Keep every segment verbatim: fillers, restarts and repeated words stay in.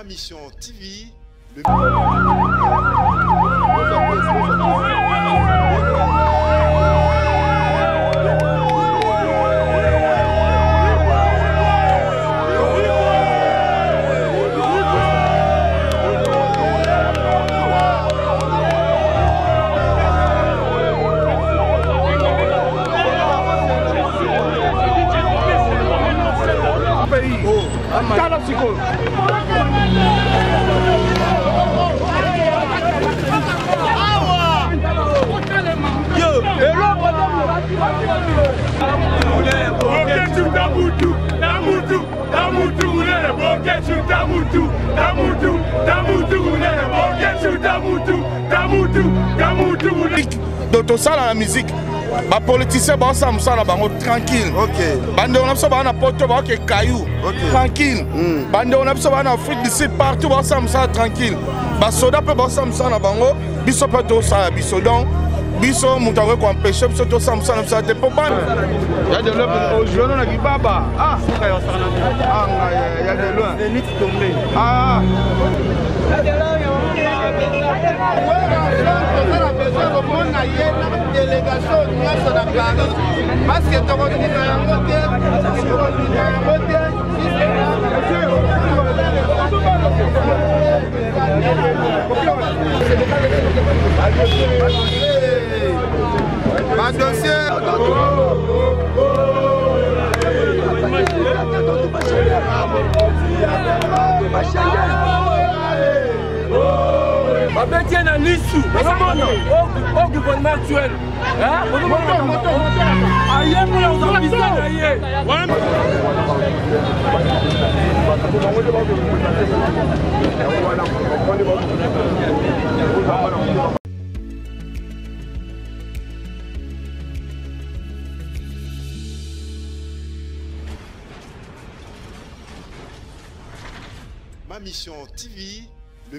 Ma Mission T V. Le... Donc ça la musique, les politiciens vont s'amuser tranquille. Bande on a besoin d'un porte de cailloux, tranquille. Bande on a besoin d'un fruit d'ici partout vont s'amuser tranquille. Les soldats peuvent s'amuser dans bango, biso peut tout ça, biso donc, biso moutare qu'on empêche, biso tout s'amuser dans ça te pas. Il y a de l'eau au genou na kibaba. Ah, il y a de l'eau. C'est nit tombé. Ah. Délégation de la Paris parce que tu as Babeti na lisu, au gouvernement actuel. Hein? Aïe, nous avons besoin d'ailleurs. Ma Mission T V. Le...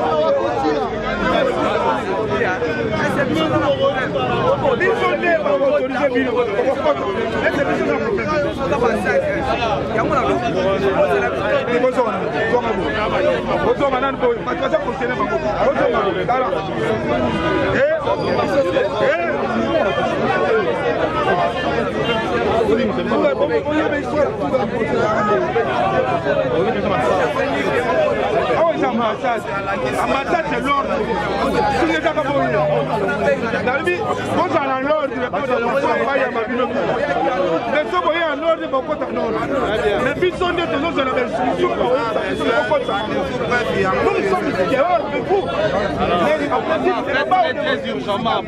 Désolé, autorisé bino. Est-ce que c'est un problème? Ambassade c'est l'ordre. Si les gens vont venir, quand on a l'ordre, mais si on a un ordre, on va en ordre. Mais puis si on est dans nos institutions, nous sommes dehors de vous. C'est très urgemment.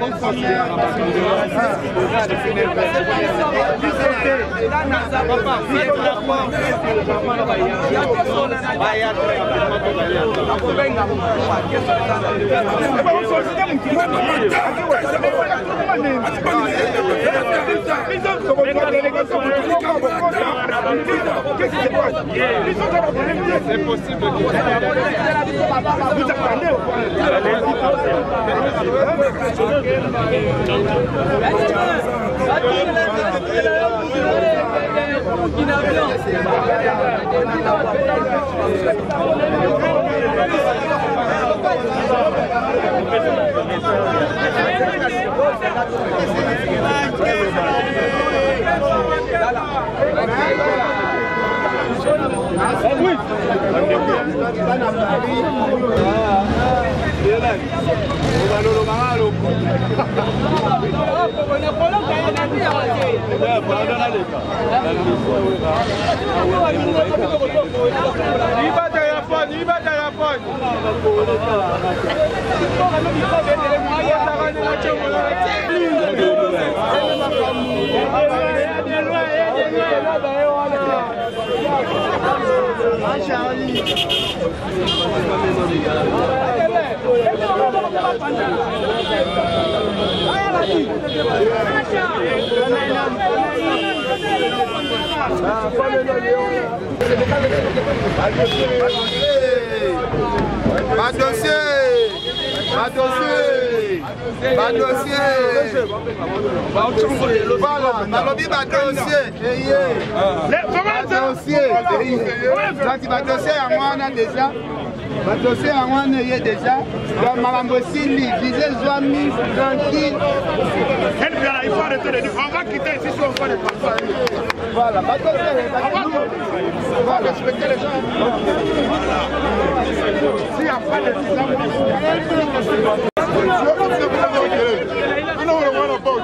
C'est possible. Oui. Pas dossier, pas dossier, pas dossier. Voilà, Nalobi pas dossier. Pas dossier. Donc pas dossier à moi on a déjà. Pas dossier à moi on a déjà. Donc Madame Bossili, disait Zoami, tranquille. Il faut arrêter de dire, on va quitter ici si on va les passer. Voilà, pas dossier. On va respecter les gens. S'il n'y a pas de décision, I know what I want to vote.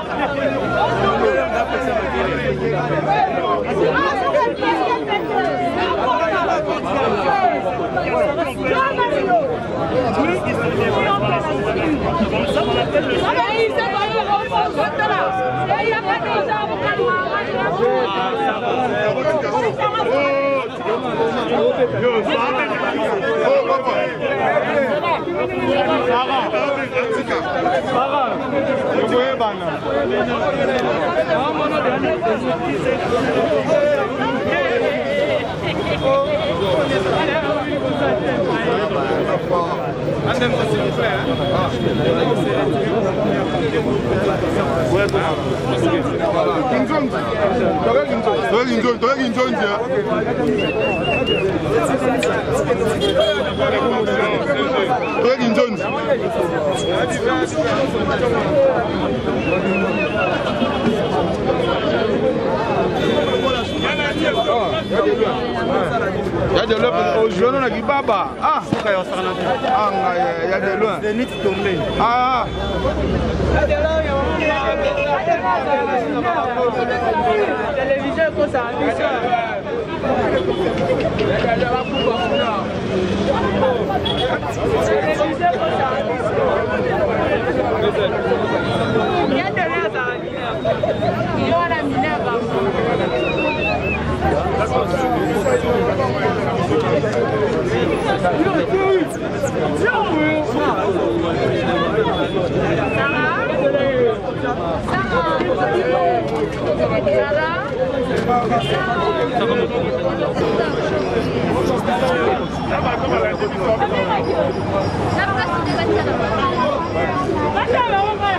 Il y a de l'eau au genou, on a dit baba. Ah, il y a de l'eau. C'est nid tombé. Ah, télévision comme ça. Il y a de l'eau. Il y a de Sarah,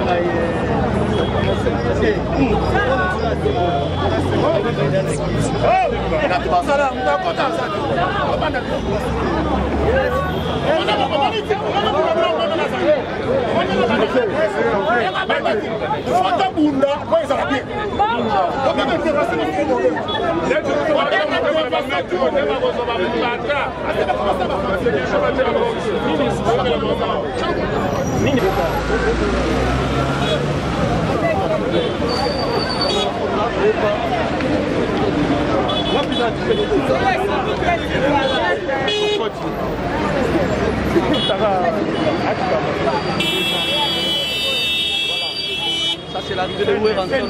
Ça c'est l'arrivée de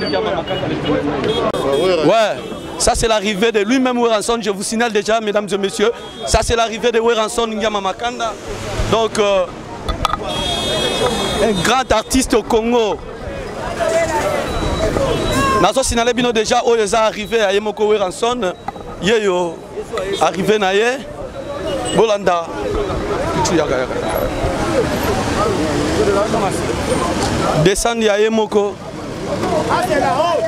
Ouais, ça c'est l'arrivée de lui-même Weranson. Je vous signale déjà, mesdames et messieurs, ça c'est l'arrivée de Weranson Nyama Makanda. Donc, euh, un grand artiste au Congo. Nazo signalé bino déjà, où ils sont arrivés à Yemoko Weranson. Yeyo, arrivé na ye. Bolanda. Descendre à Yemoko. Ah, c'est la haute.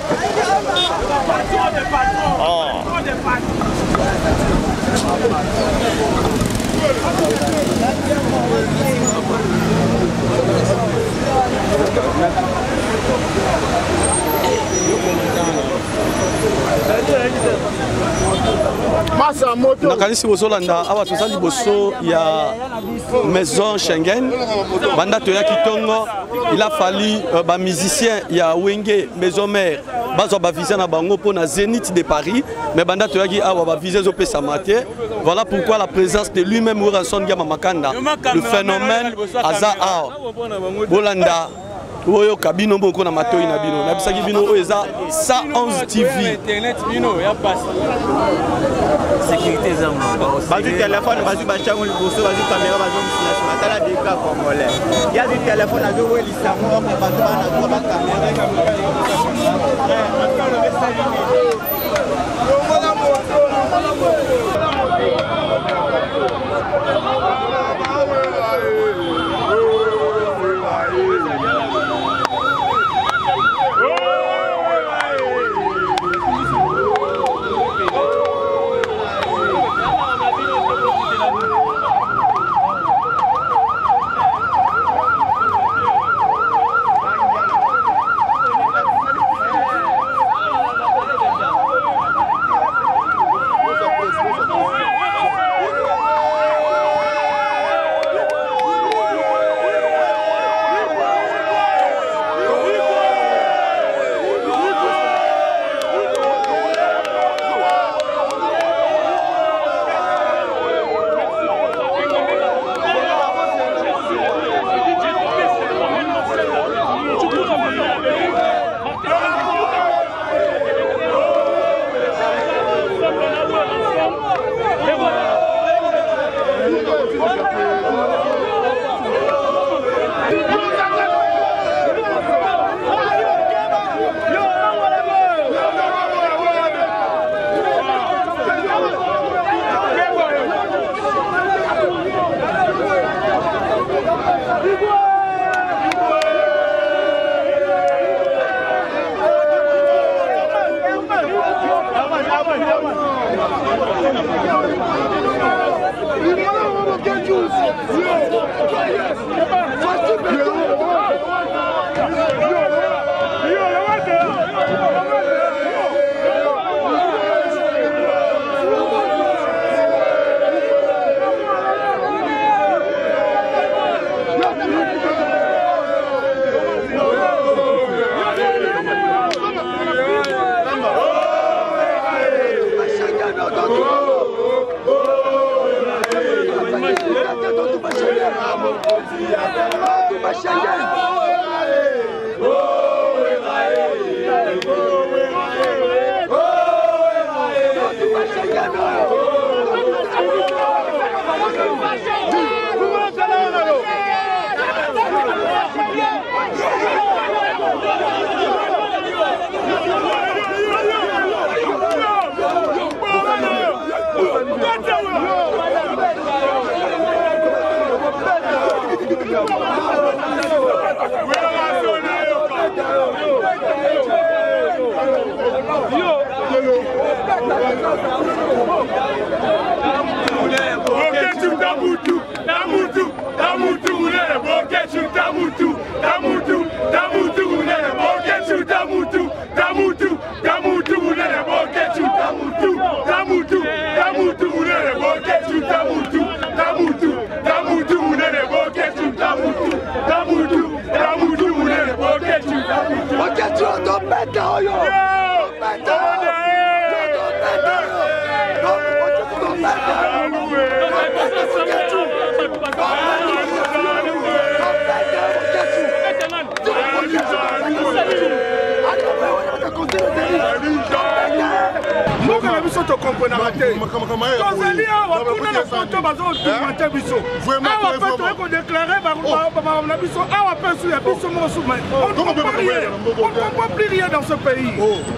nakanisi bozolanda awa toza liboso ya maison Schengen banda toyaki tongo il a fallu euh, ba musicien ya Wenge maison mère bazwa ba visa na bango po na Zénith de Paris mais banda toyaki awa ba visa zo pesa maté. Voilà pourquoi la présence de lui-même Weranson Nyama Makanda, le phénomène aza awa bolanda Oyo kabino boko na matoi na bino na bisaki bino oza cent onze T V internet bino ya passe sécurité za mo ba du téléphone ba du ba chango liboso ba du caméra ba du na matala de ka congolais ya du téléphone azo weli samo ko ba ba na ba caméra We're On ne comprend plus rien dans ce pays.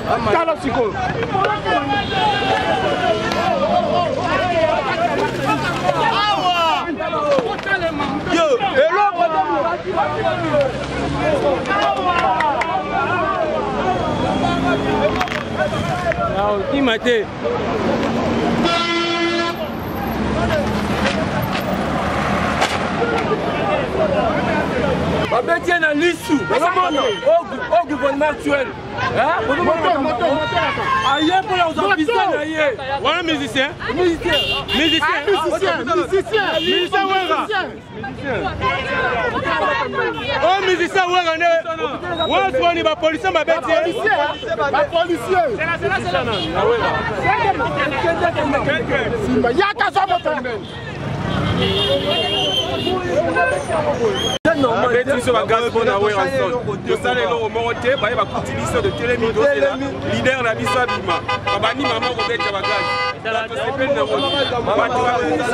Qui m'a été babeti na lisu au gouvernement actuel aye mpona kozwa piste na ye wana musicien musicien musicien musicien wera o musicien wera nde waswani bapolisier babeti biso bagaz mpona weranson tosala eloko moko te baye bakuti de telemi dozela lider na biso abima babandima moko kobeta bagaz tosepeli na bato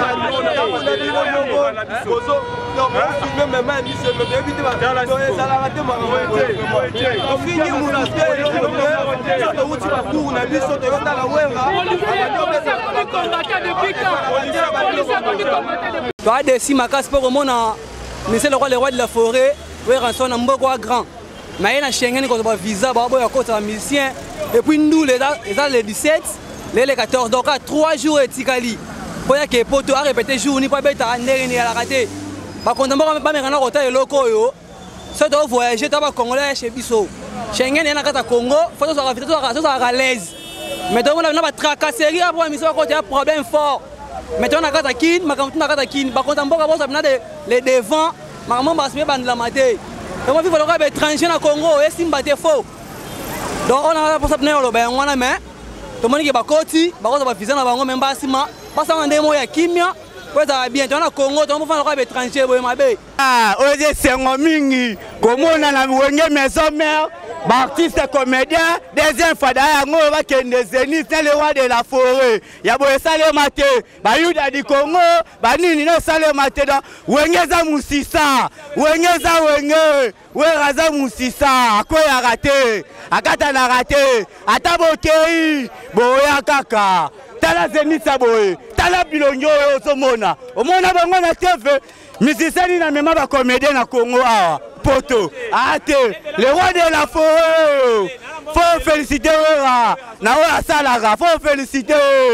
toadesi makasi mpo komona monsieur le roi le roi de la forêt weranson na mboko wa grand maye na Schengen kozwa visa baboya kota musicien et puis ndule eza le dix-sept le quatorze donc à trois jours etikali po ya ke poto a répéter jour ni po beta ndenge ni ala raté ba konta mboko ba mekana kota eloko oyo so to voyager ta ba congolais chez biso Schengen na kata Congo faut so rafita so so à l'aise mais donc on a ba tracasserie après mission kota ya problème fort maintenant na kata kin makamtu na kata kin ba konta mboko bo na de les devant maman ba se ba ndlamate donc on vit le étranger na Congo et simba te faux donc on a pour ça pneu lo ben wana mais to moni ke bakoti bakoza ba visa na bango memba sima pasa ndemo ya kimia kweza bien tona Congo to mfana kwa étranger boye mabe ah oje sengo mingi komona na wenge maison mère ba artiste comédien deuxième fois da yango ba kende Zénith le roi de la forêt ya boye sale mate ba yuda di Congo ba nini no sale mate da wenge za musisa wenge za wenge wera za musisa akoya raté akata na raté atabokei boya kaka tala Zénith boye tala bilongo yo somona omona bango na T V musicien na mema ba comédien na Congo awa poto ate le roi de la forêt faut féliciter wera na wa salaka faut féliciter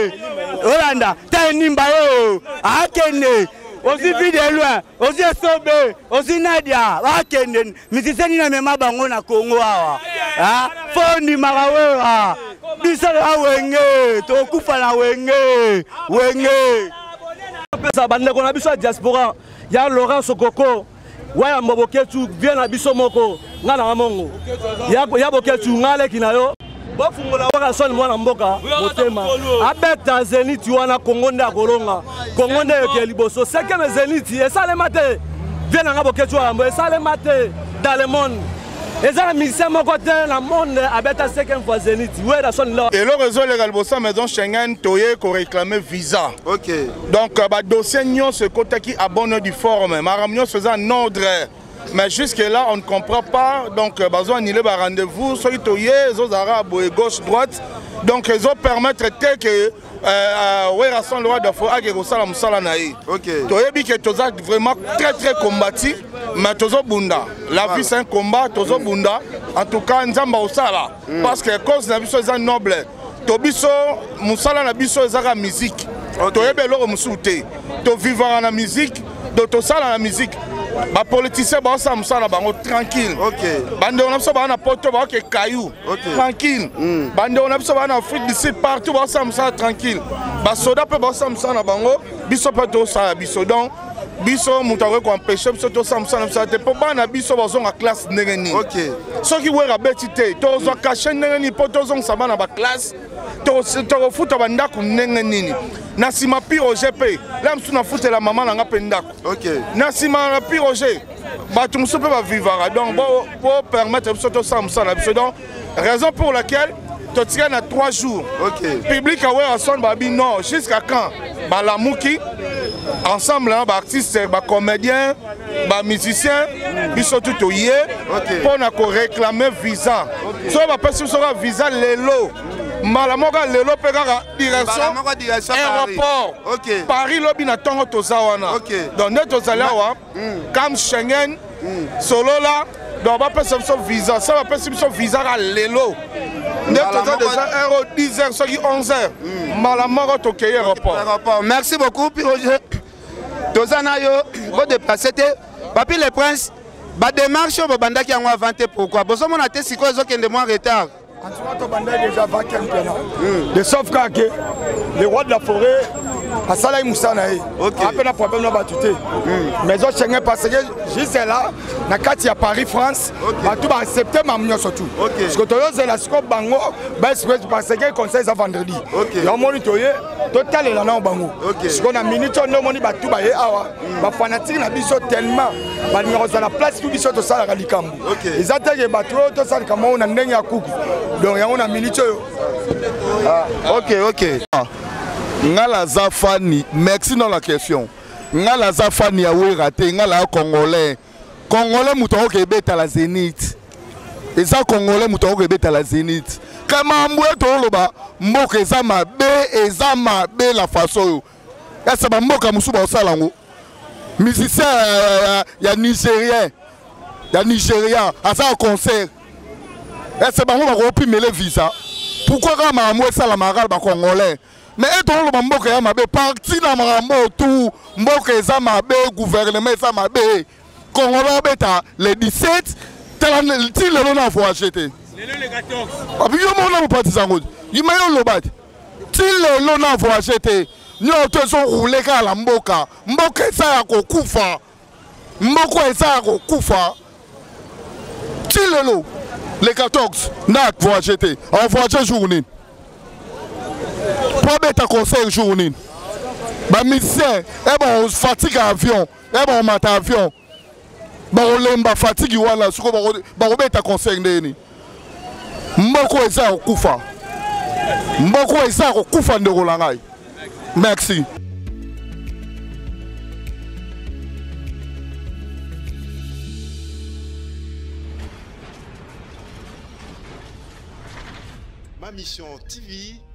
Olanda ta nimba yo akene aussi vu de loin aussi sobe aussi Nadia akene musicien na mema bango na Congo awa ah faut ni marawera biso la wenge to kufa na wenge wenge pesa bandeko na biso diaspora ya Laurent Sokoko waya mboboketu vient na biso moko nga na mongo ya ya boketu ngale kinayo bofungola waka son mwana mboka motema abeta Zénith wana Kongo nda kolonga Kongo nda ke liboso seke me Zénith esale mate vient na boketu ambo esale mate dans le monde. Et ça, musicien mon côté, la monde abeta cinquième fois Zénith. Ouais, la sonne là. Et le réseau légal bossa maison Schengen toye ko réclamer visa. OK. Donc ba dossier nyon ce côté qui abonne du forum, maramnyo faisant un ordre. Mais jusque là on ne comprend pas donc besoin ni le rendez-vous soit toye les arabes gauche droite. Donc ils ont permettre que euh ouais rasson le roi de fo ake ko sala musala na yi. OK. Toye bi que toza vraiment très très combatif. Mais tozo bunda la vie c'est un combat tozo bunda en tout cas nzamba osala parce que cause na biso za noble to biso musala na biso ezaka musique toyeba eloko mosusu te tovivaka na musique do tosala na musique bapoliticien baosala mosala na bango tranquille bandeko na biso baa na poto baoke kayu tranquille bandeko na biso baa na afrique du sud partout baosala mosala tranquille basoda mpe baosala mosala na bango biso mpe tosala biso donc biso moto akoki koempêche biso tosala mosala na biso te mpo bana biso bazonga classe ndenge nini soki wera beti te tozwa kashe ndenge nini mpo tozongisa bana baklasse tokofuta bandako ndenge nini na nsima piroge mpe la mosusu nafutela mama na nga mpe ndako na nsima na piroge bato mosusu mpe bavivaka donc po permettre biso tosala mosala na biso donc raison pour laquelle totika na trois jours public awera son babi non jusqu'à quand balamuki ensemble na baartiste bacomédien bamusicien biso tu toye mpo na koréclame visa soki bapesi biso ka visa lelo mbala moko lelo mpe kaka direction aéroport paris lobi na ntongo toza wana donc nde tozali awa kam schengen solola donc bapesa biso visa so bapesi biso visa ka lelo nde toza déjà aéro dix heures soki onze heures mbala moko tokei aéroport. Merci beaucoup Piroge. toza na yo bodéplace te papi le prince badémarche oyo bobandaki yango avant te pourquoi bozomona te sikoyo ezokende mwa retard. En tout cas, tu as déjà vaincu un plan. De sauf que le roi de la forêt a salé Moussanaï. Après, un problème là-bas tout est. Mais je suis parce que juste là, na kati ya Paris France, tout en septembre amnyo surtout. Parce que tu as la scope bango, parce que conseil ça vendredi. Donc mon itoye, total est là na bango. Parce qu'on a minute on moni ba tout ba ye awa. Ba fanatique na biso tellement, ba numéro za la place tout biso to sala ka likambo. Ils attaquent ba tout to sala kama on a ndenge ya kuku. Donc on a minute. Ah, ok, ok. Ngala Zafani, merci dans la question. Ngala Zafani a oué raté, ngala Congolais. Congolais mouton qui est à la Zénith. Et ça, Congolais mouton qui est à la Zénith. Comment moué toloba, mboke zama be, et zama be la façon. Et ça va mboka moussouba au salango. Musicien, il y a Nigérien. Il y a Nigérien, à ça au concert. Et c'est bon, on va reprimer les visas. Pourquoi quand on a ça la marale congolais? Mais et on le mboka ya mabe parti na marambo tout mboka za mabe gouvernement za mabe congolais beta le dix-sept tel ti le na faut acheter. Le le quatorze. Abi yo mo na parti zango. Yimayo lobat. Ti le na faut acheter. Nyo to so rouler ka la mboka. Mboka za ya kokufa. Mboka za ya kokufa. Ti le lo les quatorze, n'a faut acheter. On faut acheter journée. Pour mettre un conseil journée. Bah musicien, eh ben on fatigue avion, eh ben on mate avion. Bah on lemba fatigue wala, suko bah on mettre un conseil ndeni. Mboko eza okufa. Mboko eza okufa ndeko langai. Merci. Ma mission T V